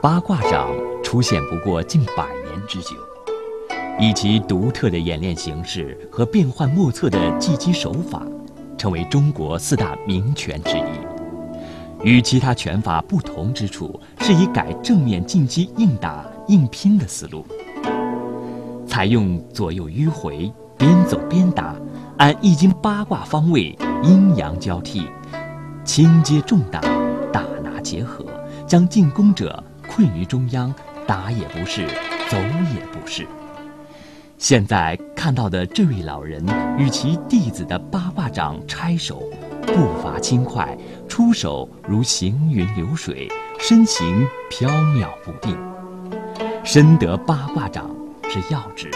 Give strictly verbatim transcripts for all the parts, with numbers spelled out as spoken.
八卦掌出现不过近百年之久，以其独特的演练形式和变幻莫测的技击手法，成为中国四大名拳之一。与其他拳法不同之处，是以改正面进击硬打硬拼的思路，采用左右迂回、边走边打，按易经八卦方位阴阳交替，轻接重打，打拿结合，将进攻者困于中央，打也不是，走也不是。现在看到的这位老人与其弟子的八卦掌拆手，步伐轻快，出手如行云流水，身形飘渺不定，深得八卦掌之要旨。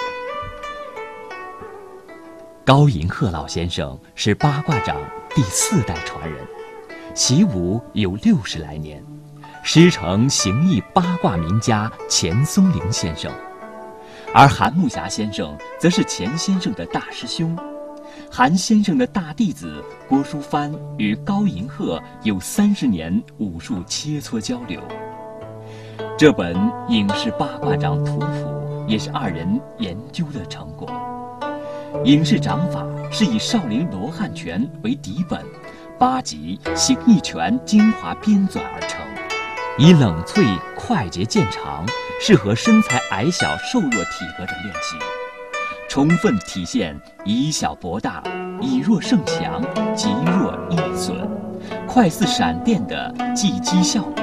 高银鹤老先生是八卦掌第四代传人，习武有六十来年，师承形意八卦名家钱松龄先生，而韩木侠先生则是钱先生的大师兄。韩先生的大弟子郭淑藩与高银鹤有三十年武术切磋交流。这本《尹氏八卦掌图谱》也是二人研究的成果。尹氏掌法是以少林罗汉拳为底本，八极形意拳精华编纂而成，以冷脆快捷见长，适合身材矮小瘦弱体格者练习，充分体现以小博大、以弱胜强、急弱易损、快似闪电的技击效果。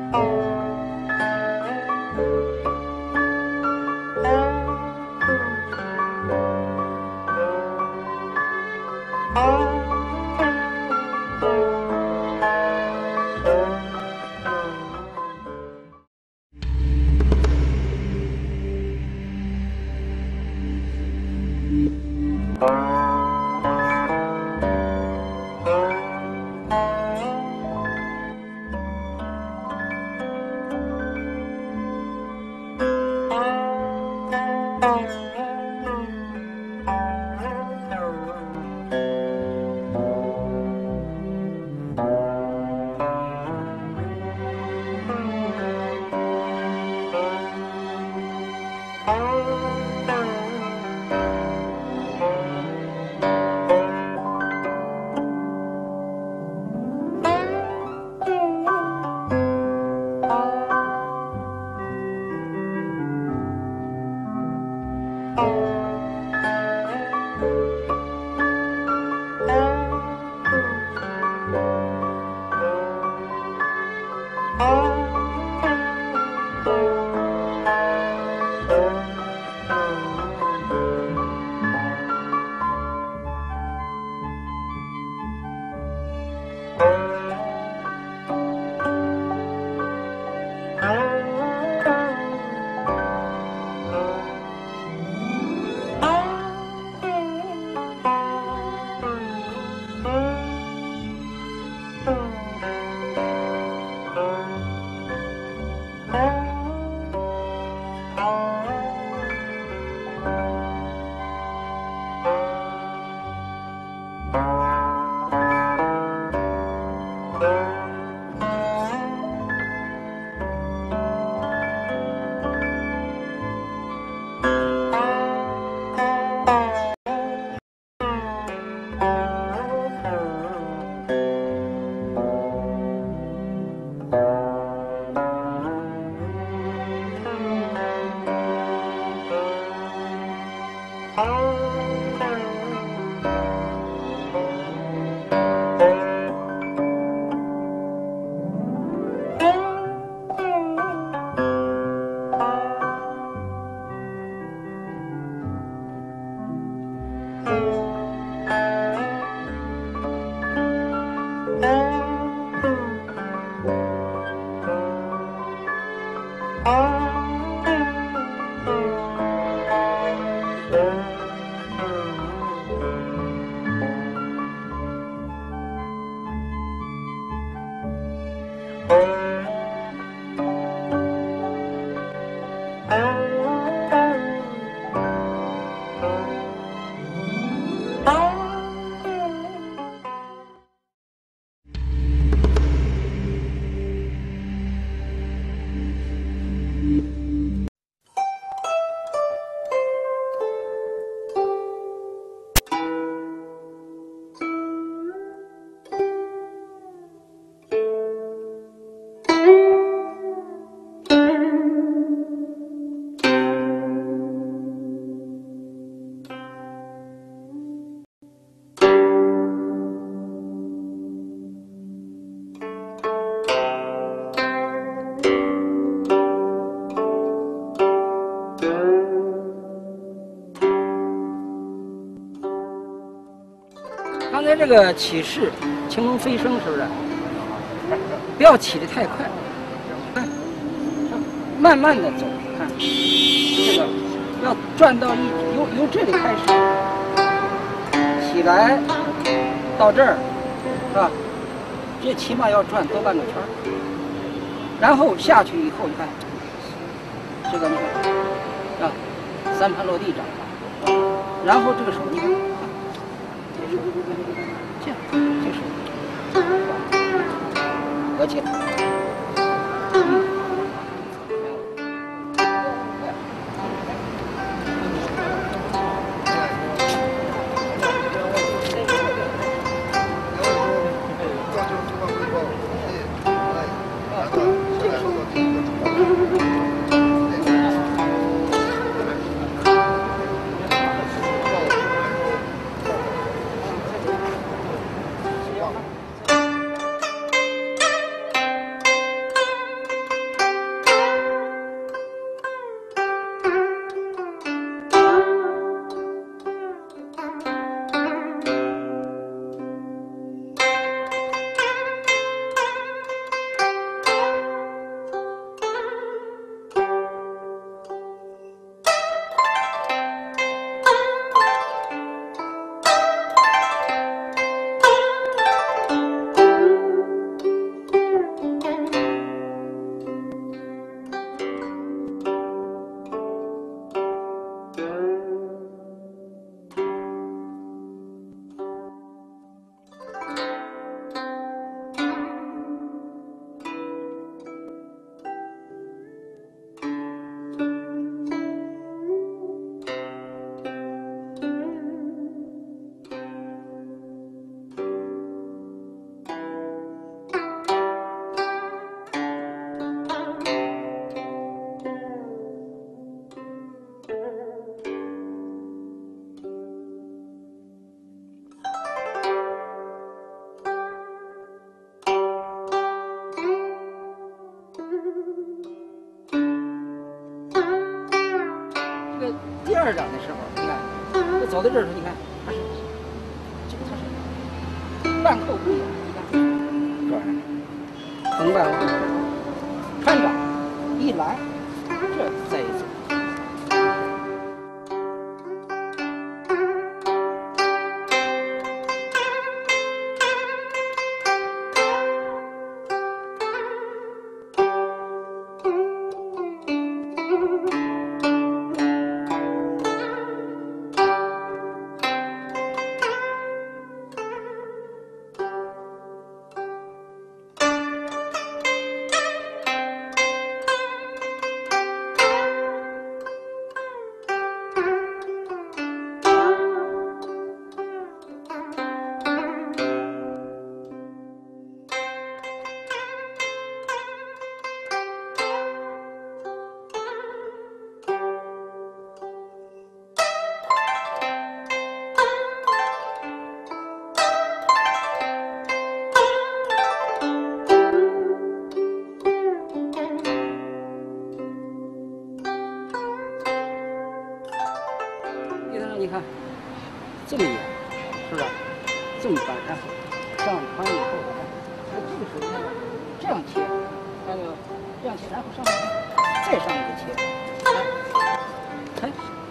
刚才这个起势，青龙飞升，是不是？不要起得太快，看，慢慢的走，看这个要转到一由由这里开始起来，到这儿，是吧？这起码要转多半个圈儿，然后下去以后，你看这个你看啊，三盘落地掌，然后这个手你看。 这样，这是合起来。 二掌的时候，你看，这走到这儿时候，你看它是这个它是半扣不一样，你看转横半弯，穿掌一来，这再一走。 你看，这么演，是吧？这么搬，然后上穿以后，哎，这个时候你看这样切，看到没有？这样切，然后上面再上一个切，哎，哎。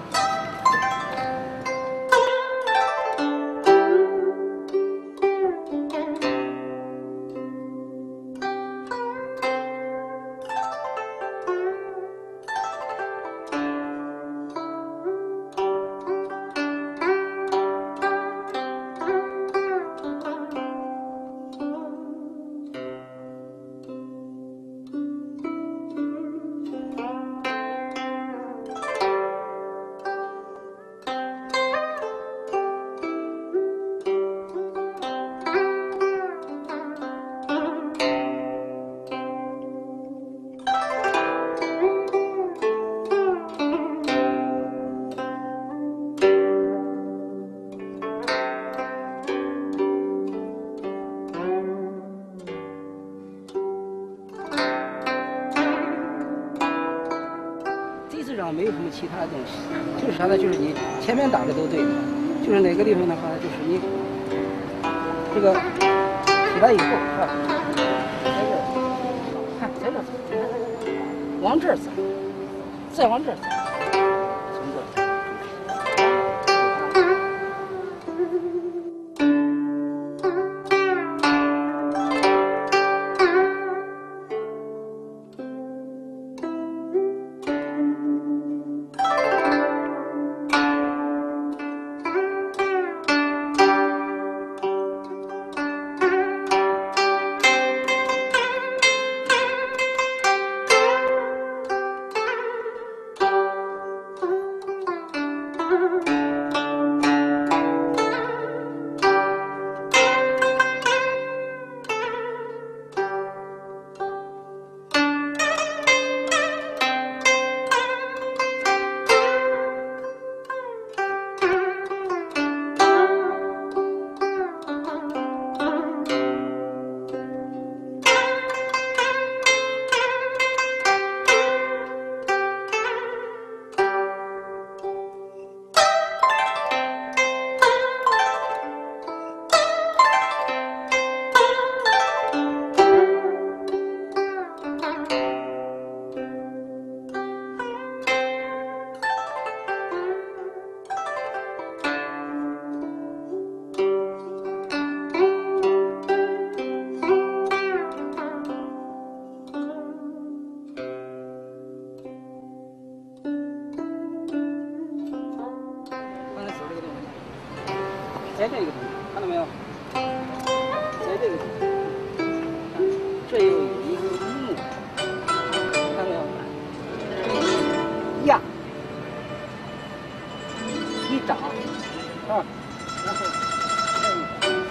没有什么其他的东西，就是啥呢？就是你前面打的都对，就是哪个地方的话，就是你这个起来以后是吧？在这儿，看在这儿走，往这儿走，再往这儿走，从这儿。 在这个地方，看到没有？在这个地方，这又有一个木，看到没有？压，一掌，是吧？然后再一掌。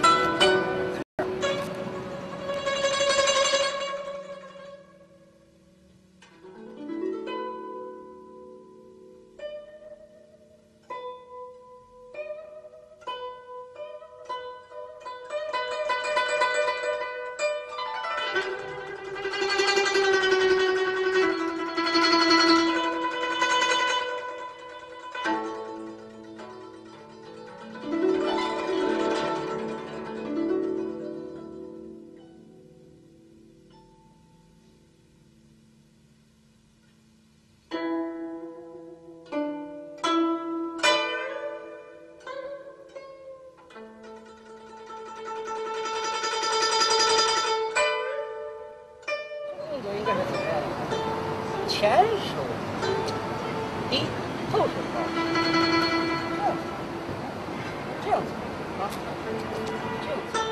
Thank you. 动作应该是怎么样的？前手低，后手高，这样子，这样子啊，这样子。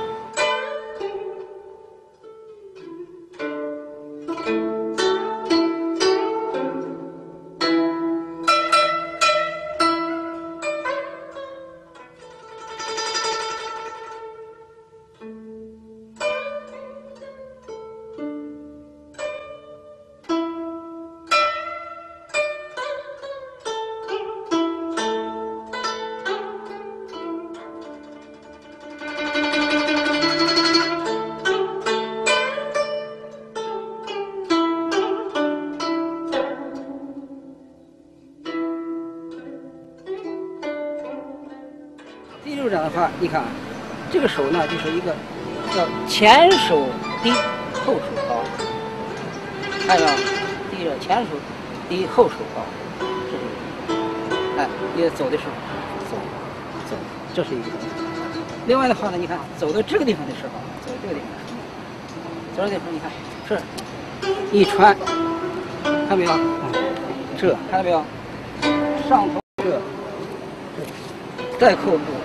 第六掌的话，你看啊，这个手呢就是一个叫前手低，后手高，看到没有？第一个前手低，后手高，这是一个。哎，你走的时候走走，这是一个。另外的话呢，你看走到这个地方的时候，走到这个地方，走到这个地方，你看这一穿，看到没有？这看到没有？上头这带扣步。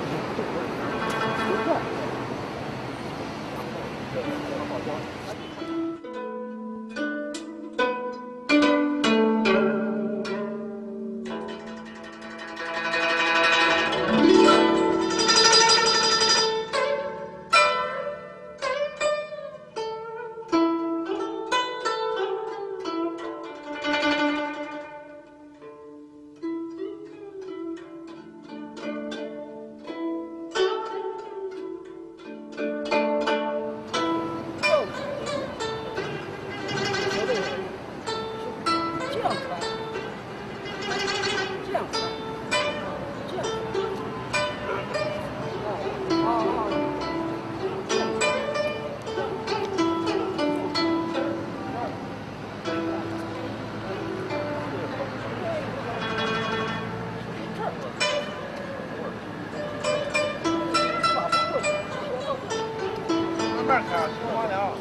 慢开，听话点啊。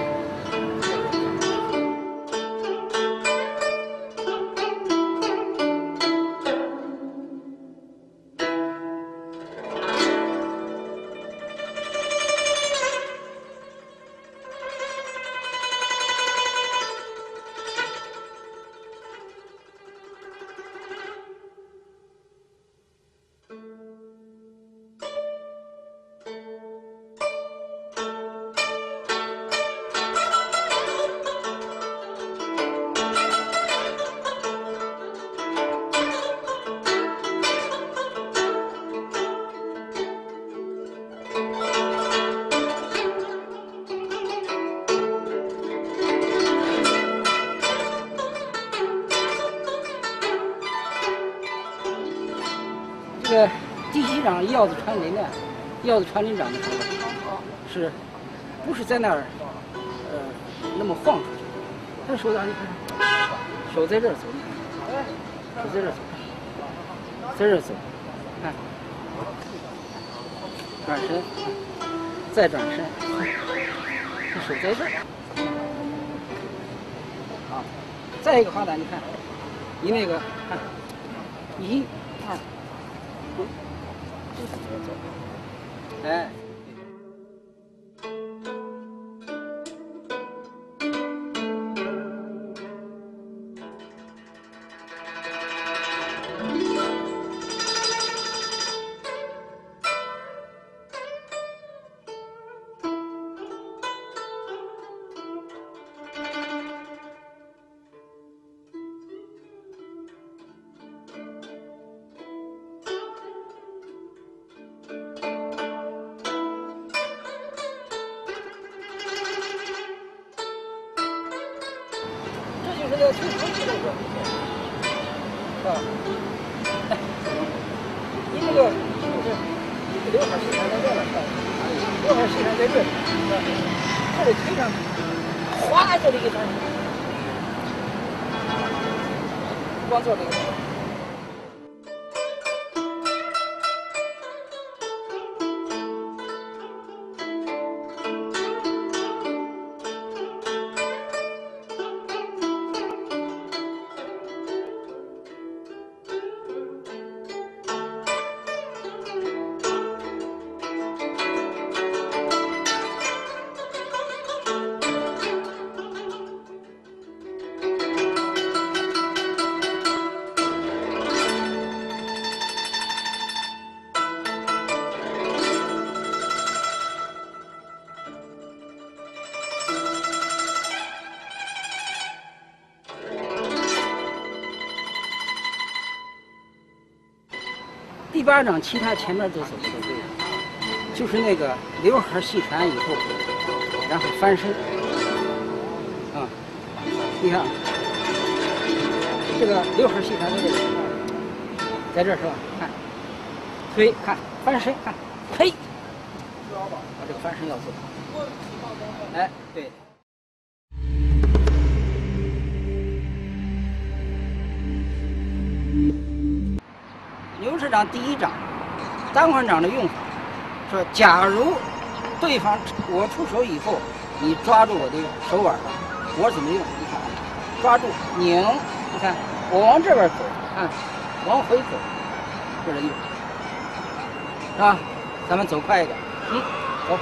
这个第七掌鹞子穿林呢，鹞子穿林掌的时候，是不是在那儿呃那么晃出去？他手掌你看，手在这儿走，手在这儿走，在这儿走，看，转身，再转身，这手在这儿。啊，再一个话呢，你看，你那个看，一、二。哎。这个秋风这个，啊，哎，你这个就是刘海细长在这了，刘海细长在这里，这里推上去，哗，这里一翻，光做这个。 第八掌其他前面都走的都对了，就是那个刘海细缠以后，然后翻身。啊，你看，这个刘海细缠在这里，在这儿是吧？看，推看翻身看，呸！啊，这个翻身要做。哎，对。牛市掌第一掌，单环掌的用法，说假如对方我出手以后，你抓住我的手腕了，我怎么用？你看，抓住拧，你看我往这边走，看，往回走，这是用，是吧？咱们走快一点，嗯，走。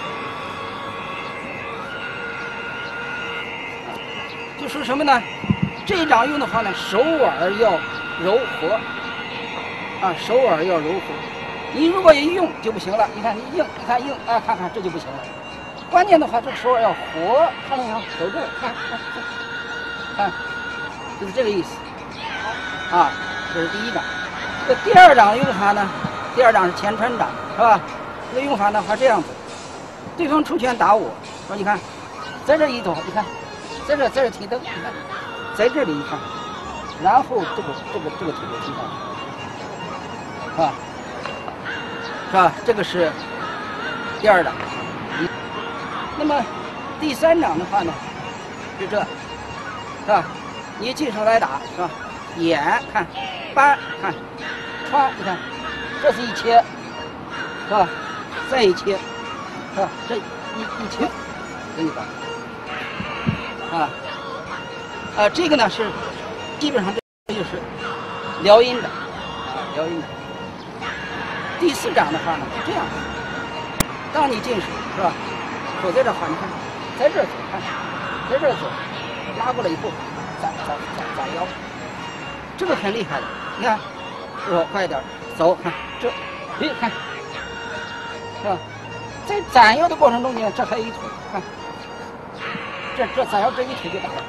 就说什么呢？这一掌用的话呢，手腕要柔和。啊，手腕要柔和，你如果一用就不行了。你看你硬，你看硬啊，看看这就不行了。关键的话，这个手腕要活，看到没有？手这儿，看看看，就是这个意思。啊，这是第一掌。这第二掌用法呢？第二掌是前穿掌，是吧？这个用法呢，还这样子。对方出拳打我，说你看，在这一走，你看，在这在这提蹬，你看，在这里你看，然后这个这个这个腿就提上去。是吧？是吧？这个是第二掌。那么第三掌的话呢，是这，是吧？你进手来打，是吧？眼看，扳看，穿，你看，这是一切，是吧？再一切，是吧？这一一切，这一打，啊啊，这个呢是基本上这就是撩阴掌，啊，撩阴掌。第四掌的话呢是这样，当你进手是吧？手在这儿，你看，在这儿走，看，在这儿走，拉过来以后，攒攒攒攒腰，这个很厉害的。你看，是吧？快一点，走，看这，哎，看，是吧？在攒腰的过程中间，这还有一腿，看，这这攒腰这一腿就打了，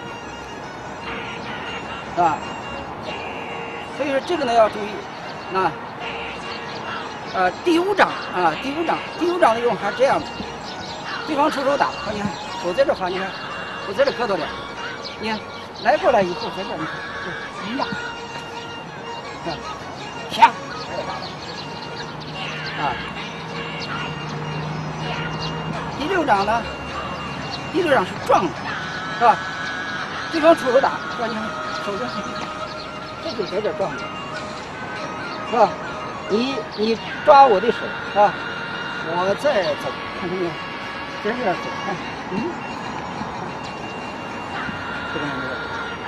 是吧？所以说这个呢要注意，啊。呃，第五掌啊，第五掌，第五掌的用法是这样子，对方出手打，你看手在这滑，你看我在这磕到点，你看来过来以后在这，你看这一压，看，啪，啊，第六掌呢，第六掌是撞的，是吧？对方出手打，是吧？你看手在这，这就在这撞的，是吧？你你抓我的手啊，我再走，看见没有？在这走，看，嗯，这个没有。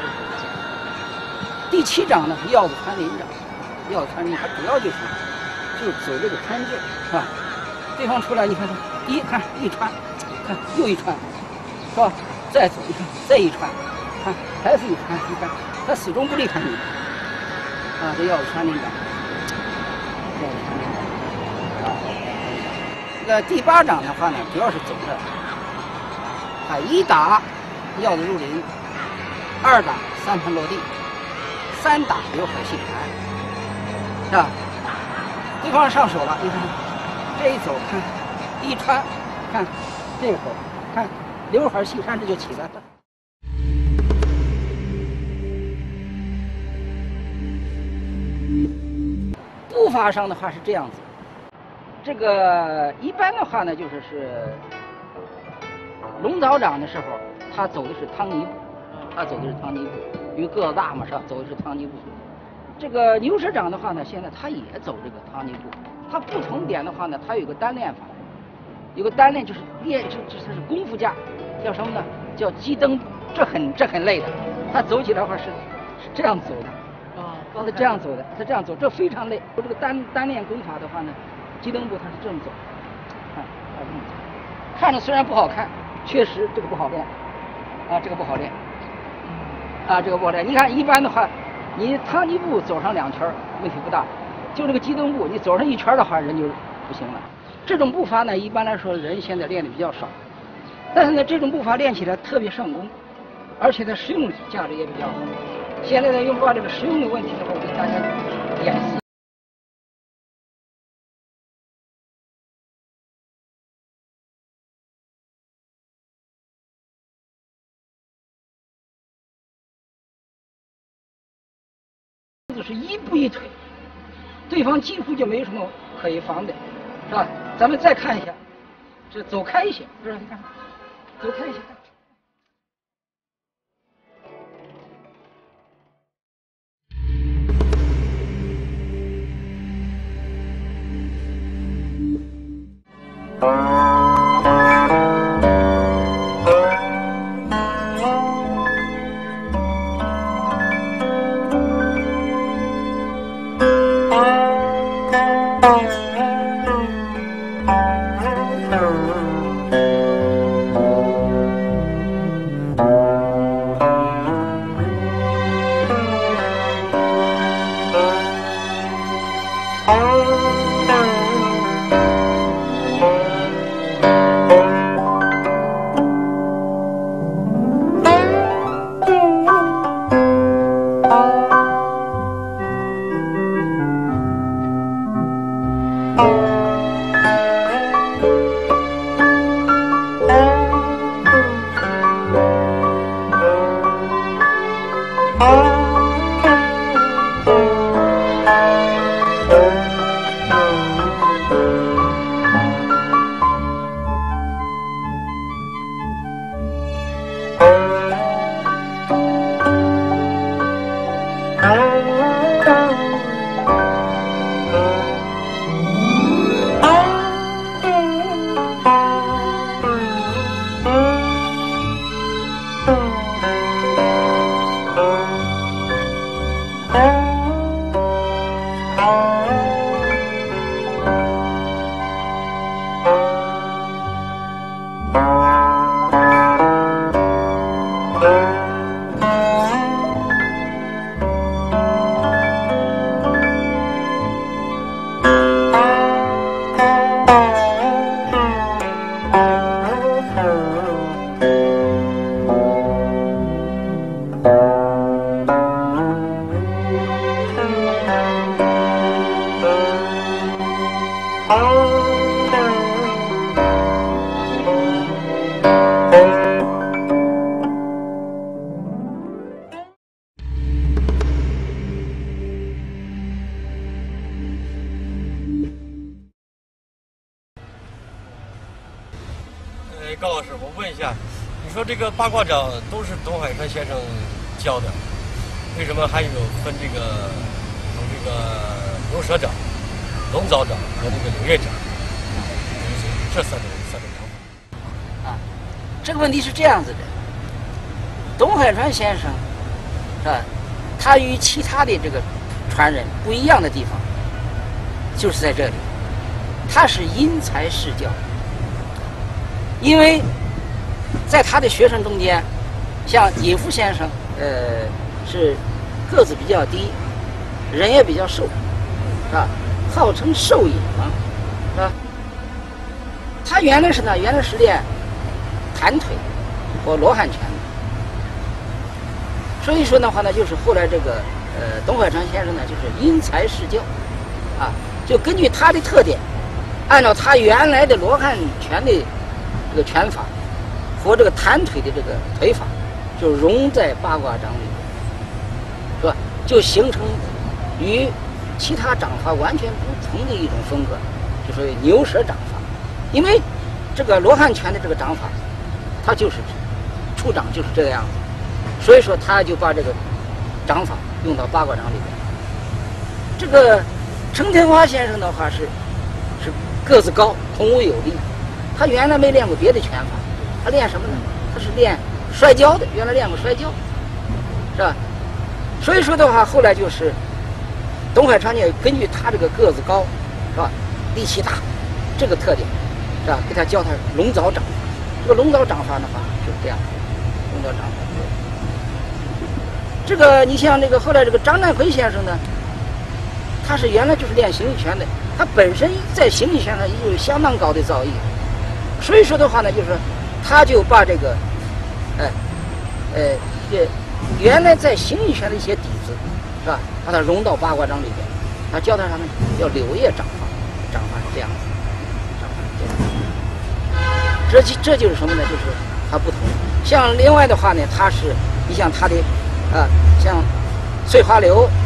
第七掌呢是鹞子穿林掌，鹞子穿林，它主要就是就走这个穿劲，是吧？对方出来，你看看，一看一穿，看又一穿，是吧？再走，你看再一穿，看还是一穿，你看他始终不离开你，啊，这鹞子穿林掌。这个第八掌的话呢，主要是走这儿，啊，一打鹞子入林，二打三盘落地，三打刘海细缠，是吧？对方上手了，你看这一走，看一穿，看这会儿，看刘海细缠，这就起来了。步伐上的话是这样子，这个一般的话呢，就是是龙爪掌的时候，他走的是汤泥步，他走的是汤泥步，因为个子大嘛，是吧？走的是汤泥步。这个牛舌掌的话呢，现在他也走这个汤泥步，它不同点的话呢，它有个单练法，有个单练就是练，这这是功夫架，叫什么呢？叫鸡蹬步，这很这很累的，他走起来的话是是这样走的。他是这样走的，他这样走，这非常累。我这个单单练功法的话呢，鸡蹬步他是这么走，看，他这么走，看着虽然不好看，确实这个不好练，啊，这个不好练，啊，这个不好练。你看一般的话，你汤泥步走上两圈问题不大，就这个鸡蹬步你走上一圈的话，人就不行了。这种步伐呢，一般来说人现在练的比较少，但是呢，这种步伐练起来特别上功，而且它实用价值也比较好。现在呢，用到这个实用的问题的话，我给大家演示。 子是一步一退，对方几乎就没什么可以防的，是吧？咱们再看一下，这走开一些，是吧？你看，走开一些。 高老师，我问一下，你说这个八卦掌都是董海川先生教的，为什么还有分这个有这个牛舌掌、龙枣掌和这个柳叶掌？这三种三种掌法。 啊，这个问题是这样子的，董海川先生是吧？他与其他的这个传人不一样的地方，就是在这里，他是因材施教。因为在他的学生中间，像尹夫先生，呃，是个子比较低，人也比较瘦，是吧？号称瘦尹嘛，是吧？他原来是呢，原来是练弹腿和罗汉拳的，所以说的话呢，就是后来这个呃董海川先生呢，就是因材施教，啊，就根据他的特点，按照他原来的罗汉拳的这个拳法和这个弹腿的这个腿法，就融在八卦掌里面，是吧？就形成与其他掌法完全不同的一种风格，就属于牛舌掌法。因为这个罗汉拳的这个掌法，它就是出掌就是这个样子，所以说他就把这个掌法用到八卦掌里面。这个程天华先生的话是是个子高，孔武有力。他原来没练过别的拳法，他练什么呢？他是练摔跤的，原来练过摔跤，是吧？所以说的话，后来就是董海川呢，根据他这个个子高，是吧？力气大，这个特点，是吧？给他教他龙枣掌法。这个龙枣掌法的话就是这样，龙枣掌法。这个你像这个后来这个张占奎先生呢，他是原来就是练形意拳的，他本身在形意拳上也有相当高的造诣。所以说的话呢，就是他就把这个，哎，呃，这原来在形意拳的一些底子，是吧？把它融到八卦掌里边，他教他什么？叫柳叶掌法，掌法是这样子，掌法是这样子。这这就是什么呢？就是它不同。像另外的话呢，它是你像它的，啊、呃，像碎花流，是吧？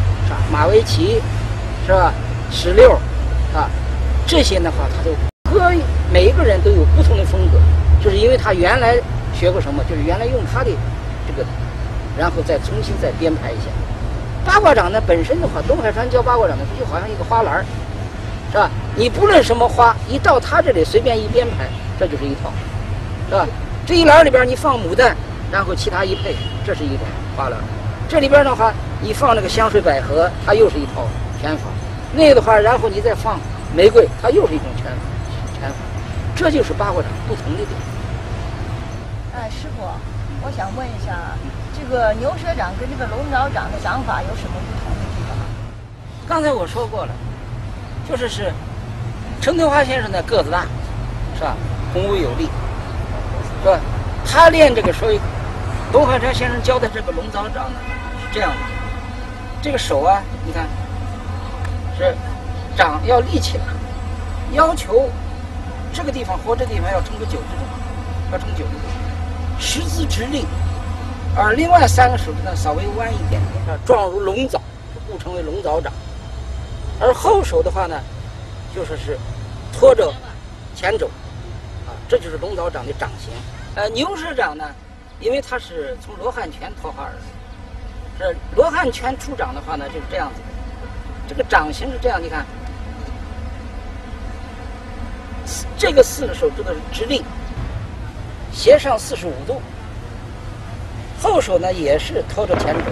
马围棋，是吧？石榴，啊，这些的话，他都各每一个人都有不同的风格，就是因为他原来学过什么，就是原来用他的这个，然后再重新再编排一下。八卦掌呢本身的话，东海川教八卦掌呢，就好像一个花篮，是吧？你不论什么花，一到他这里随便一编排，这就是一套，是吧？这一篮里边你放牡丹，然后其他一配，这是一种花篮。这里边的话，你放那个香水百合，它又是一套拳法。那个的话，然后你再放玫瑰，它又是一种拳法，拳法。这就是八卦掌不同的点。 哎，师傅，我想问一下，这个牛舌掌跟这个龙爪掌的掌法有什么不同的地方？ 刚才我说过了，就是是陈德华先生的个子大，是吧？宏伟有力，是吧？他练这个所以董海川先生教的这个龙爪掌呢是这样的，这个手啊，你看是掌要立起来，要求这个地方或这个地方要成个九字重，要成九字重，十字直立，而另外三个手指呢稍微弯一点点，状如龙爪，故称为龙爪掌。而后手的话呢，就说是拖着前肘，啊，这就是龙爪掌的掌型。呃，牛舌掌呢，因为它是从罗汉拳脱化而来，这罗汉拳出掌的话呢，就是这样子的。这个掌型是这样，你看，这个四个手指头是直立，斜上四十五度，后手呢也是拖着前肘。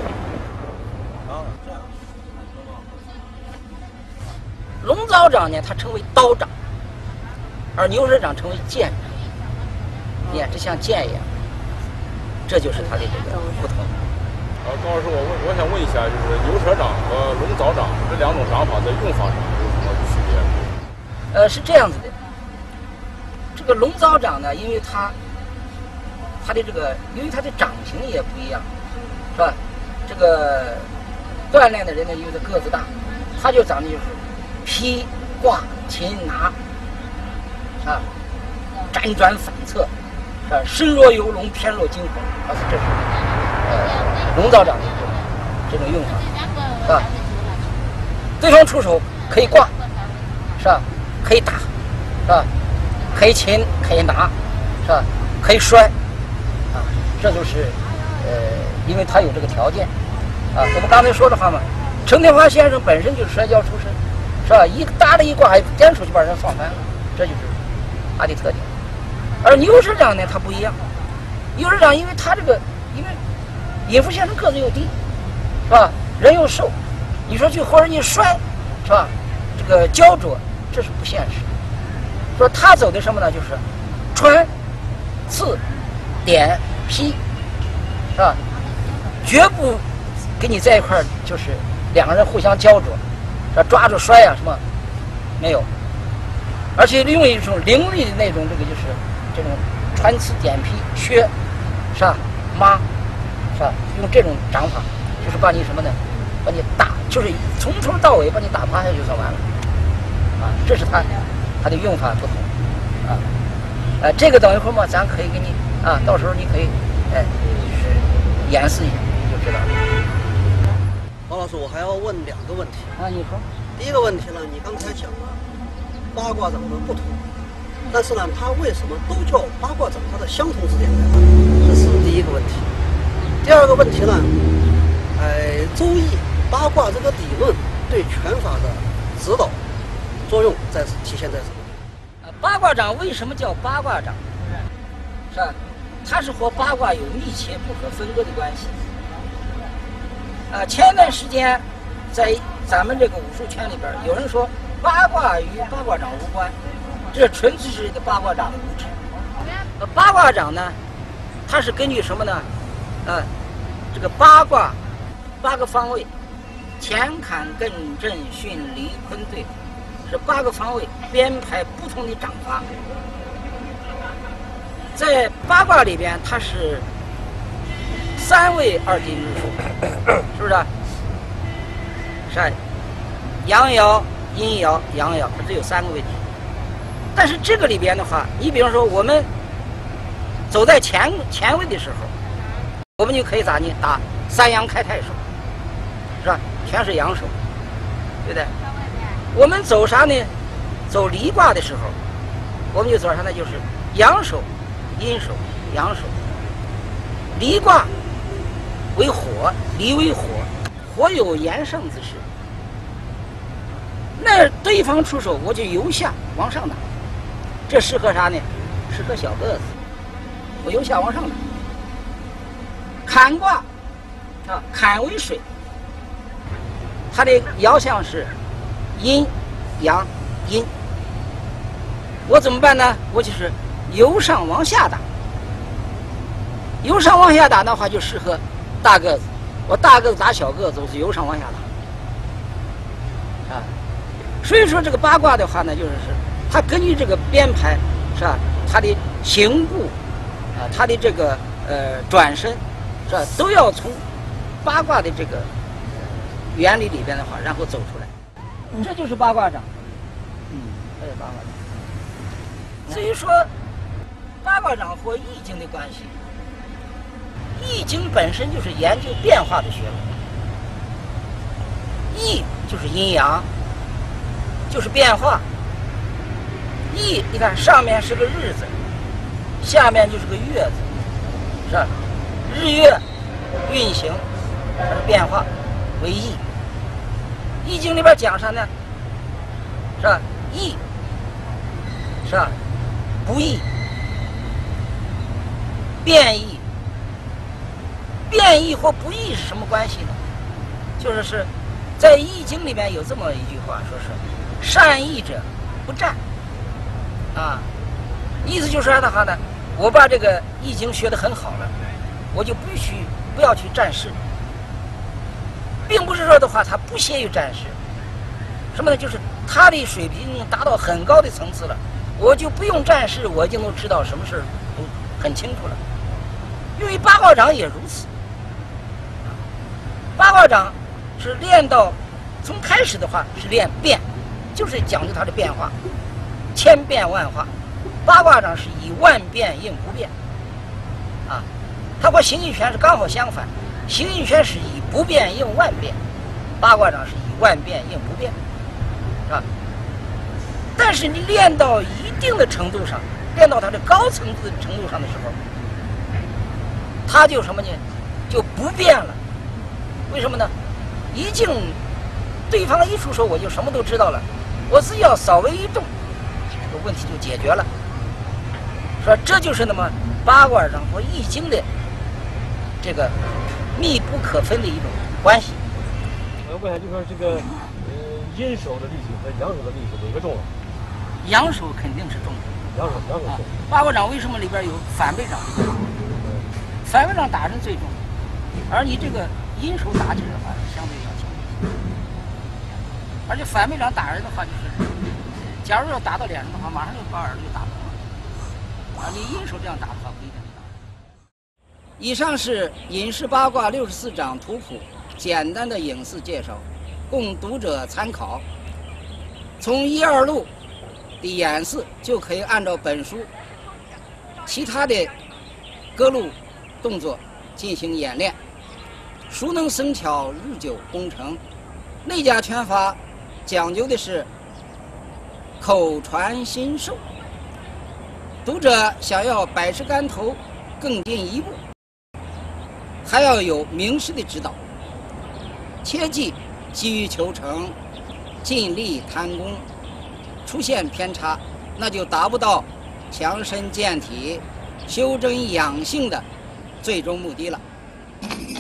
龙爪掌呢，它称为刀掌，而牛舌掌称为剑掌。你看，这像剑一样，这就是它的这个不同。 呃，高老师，我问，我想问一下，就是牛舌掌和龙爪掌这两种掌法在用法上有什么区别？ 呃，是这样子的。这个龙爪掌呢，因为它它的这个，因为它的掌型也不一样，是吧？这个锻炼的人呢，因为他个子大，他就长得就是劈挂擒拿，啊，辗转反侧，啊，身若游龙，偏若惊鸿，啊，这是呃龙爪掌的这种用法，是吧？对方出手可以挂，是吧？可以打，是吧？可以擒，可以拿，是吧？可以摔，啊，这就是呃，因为他有这个条件，啊，我们刚才说的话嘛，程天华先生本身就是摔跤出身。是吧？一搭了一挂，还颠手就把人放翻了，这就是他的特点。而牛舌掌呢，它不一样。牛舌掌因为他这个，因为尹福先生个子又低，是吧？人又瘦，你说去或者一摔，是吧？这个焦灼，这是不现实。说他走的什么呢？就是穿、刺、点、劈，是吧？绝不跟你在一块儿，就是两个人互相焦灼。这抓住摔啊什么没有，而且用一种凌厉的那种这个就是这种穿刺点劈削，是吧？抹，是吧？用这种掌法，就是把你什么呢？把你打，就是从头到尾把你打趴下就算完了，啊，这是他他的用法不同，啊，呃，这个等一会儿嘛，咱可以给你啊，到时候你可以哎，就是演示一下，你就知道了。 王老师，我还要问两个问题啊，你说。 第一个问题呢，你刚才讲了八卦掌的不同，但是呢，它为什么都叫八卦掌？它的相同之点在哪？这是第一个问题。第二个问题呢，哎，周易八卦这个理论对拳法的指导作用在体现在什么？ 呃，八卦掌为什么叫八卦掌？是吧？它是和八卦有密切不可分割的关系。啊，前一段时间，在咱们这个武术圈里边，有人说八卦与八卦掌无关，这纯粹是一个八卦掌的无知。呃，八卦掌呢，它是根据什么呢？呃，这个八卦八个方位，乾坎艮震巽离坤兑，是八个方位编排不同的掌法。在八卦里边，它是三位二进之术，是不是？是阳爻、阴爻、阳爻，它只有三个位置。但是这个里边的话，你比方说我们走在前前位的时候，我们就可以咋呢？打三阳开泰手，是吧？全是阳手。 对不对？我们走啥呢？走离卦的时候，我们就走啥呢？就是阳手、阴手、阳手。离卦为火，离为火，火有炎盛之势。那对方出手，我就由下往上打，这适合啥呢？适合小个子，我由下往上打。坎卦啊，坎为水，它的爻象是阴、阳、阴。我怎么办呢？我就是由上往下打。由上往下打的话，就适合大个子。我大个子打小个子，我是由上往下打。啊，所以说这个八卦的话呢，就是是它根据这个编排，是吧？它的行步，啊，它的这个呃转身，是吧？都要从八卦的这个原理里边的话，然后走出来。这就是八卦掌。嗯，这是八卦掌。至于说八卦掌和易经的关系，易经本身就是研究变化的学问。易就是阴阳，就是变化。易，你看上面是个日字，下面就是个月字，是吧？日月运行，它是变化为易。易经里边讲啥呢？是吧？易，是吧？不易，变易。变易或不易是什么关系呢？就是是在易经里面有这么一句话，说是善易者不战啊，意思就是啥的话呢？我把这个易经学得很好了，我就不许不要去战事，并不是说的话他不屑于战事，什么呢？就是他的水平达到很高的层次了，我就不用战事，我就能知道什么事都很清楚了。因为八卦掌也如此，八卦掌是练到从开始的话是练变，就是讲究它的变化，千变万化。八卦掌是以万变应不变，啊，它和形意拳是刚好相反，形意拳是以不变应万变，八卦掌是以万变应不变，是吧？但是你练到一定的程度上，练到它的高层次程度上的时候，它就什么呢？就不变了。为什么呢？一进对方一出手，我就什么都知道了。我只要稍微一动，这个问题就解决了。说这就是那么八卦掌和易经的这个密不可分的一种关系。 我要问一下，就说这个呃阴手的力气和阳手的力气哪个重啊？ 阳手肯定是重的。 阳手，阳手重。 八卦掌为什么里边有反背掌？反背掌打人最重，而你这个阴手打起来的话，相对要轻一些。而且反背掌打人的话，就是假如要打到脸上的话，马上就把耳朵就打疼了。啊，你阴手这样打的话，不一定能打。以上是尹氏八卦六十四掌图谱简单的影视介绍，供读者参考。从一二路的演示就可以按照本书其他的各路动作进行演练，熟能生巧，日久功成。内家拳法讲究的是口传心授，读者想要百尺竿头更进一步，还要有名师的指导，切忌急于求成，尽力贪功，出现偏差，那就达不到强身健体、修真养性的最终目的了。